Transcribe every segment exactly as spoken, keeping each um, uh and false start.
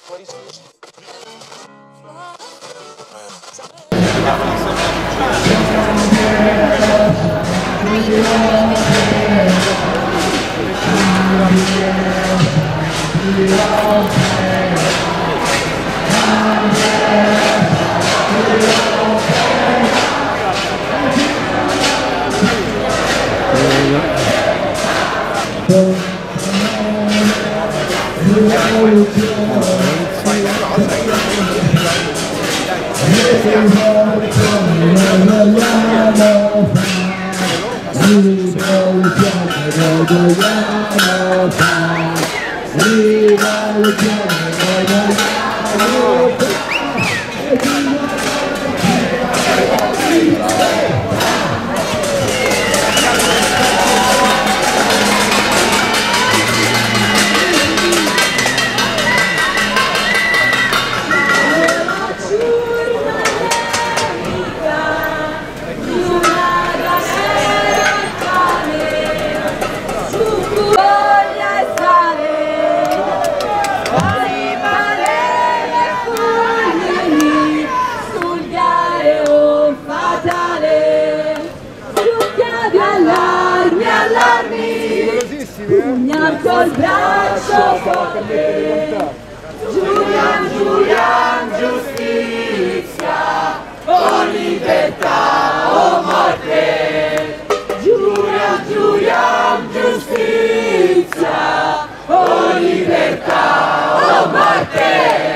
Pugna col braccio forte, Giulian, Giulian, giustizia, o libertà o morte. Giulian, Giulian, giustizia, o libertà o morte.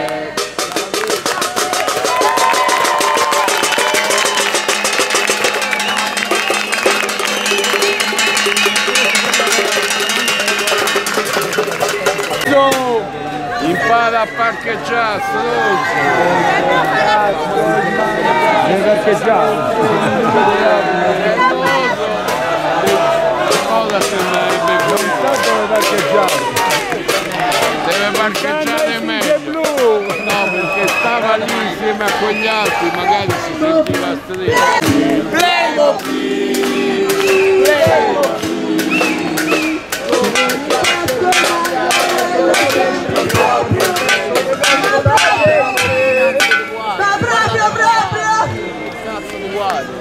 Impara a parcheggiare, stronzo! Deve parcheggiare! Cosa sembrerebbe più? Non sa dove parcheggiare! Deve parcheggiare meglio! No, perché stava lì insieme a quegli altri, magari si sentiva stretto! Prego! Prego! Ma proprio, proprio! Cazzo di guardia!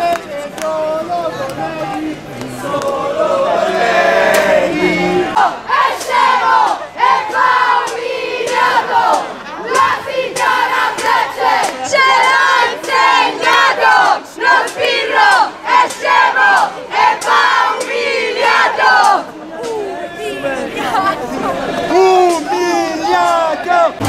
Solo lei! È scemo e fa umiliato! La signora Frecce ce l'ha insegnato! Lo sbirro è scemo e fa umiliato! Umiliato!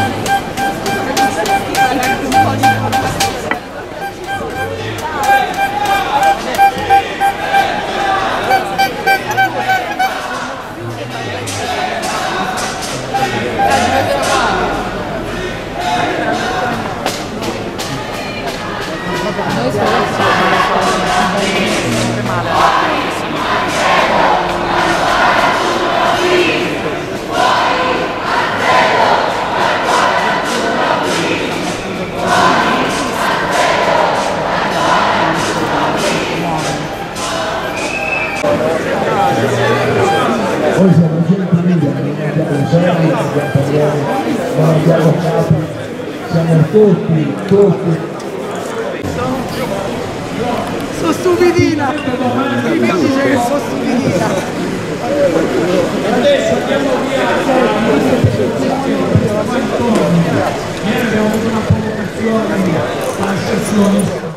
Noi siamo in famiglia, non abbiamo sorelle, non abbiamo padroni, non abbiamo capi, siamo tutti, tutti. Sono stupidina! Mi dice che sono stupidina! Adesso andiamo via, noi abbiamo avuto una provocazione alla sessione.